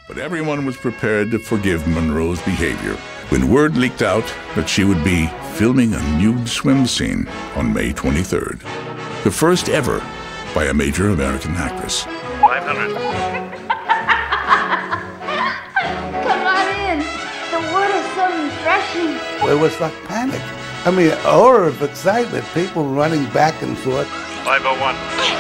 But everyone was prepared to forgive Monroe's behavior when word leaked out that she would be filming a nude swim scene on May 23rd. The first ever by a major American actress. 500. Come on in. The water's so refreshing. It was like panic. I mean, aura of excitement, people running back and forth. 501.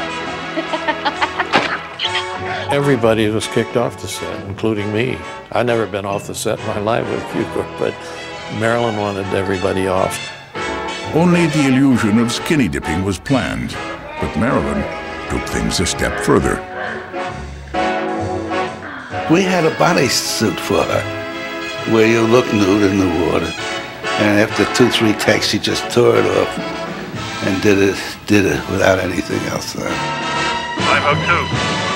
Everybody was kicked off the set, including me. I'd never been off the set in my life with Cukor, but Marilyn wanted everybody off. Only the illusion of skinny dipping was planned, but Marilyn took things a step further. We had a bodysuit for her, where you look nude in the water. And after 2-3 takes, she just tore it off and did it without anything else. 502.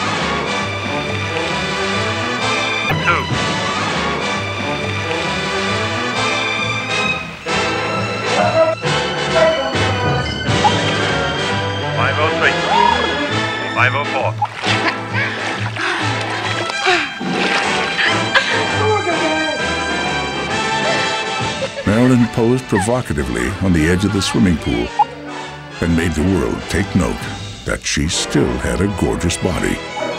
503. 504. Marilyn posed provocatively on the edge of the swimming pool and made the world take note that she still had a gorgeous body.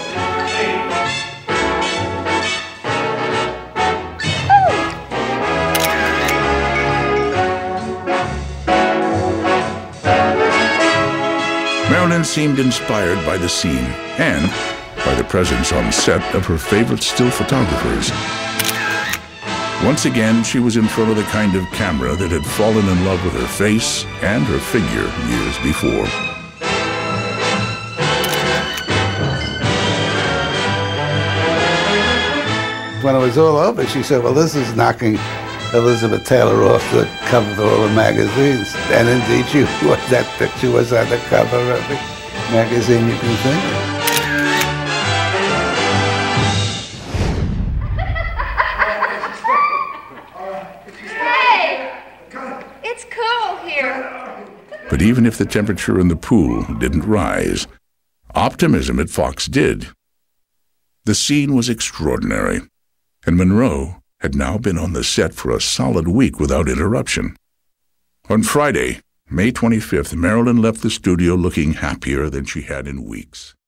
Marilyn seemed inspired by the scene and by the presence on set of her favorite still photographers. Once again, she was in front of the kind of camera that had fallen in love with her face and her figure years before. When it was all over, she said, well, this is knocking Elizabeth Taylor off the cover of all the magazines. And indeed, that picture was on the cover of every magazine you can think of. It's cool here. But even if the temperature in the pool didn't rise, optimism at Fox did. The scene was extraordinary, and Monroe had now been on the set for a solid week without interruption. On Friday, May 25th, Marilyn left the studio looking happier than she had in weeks.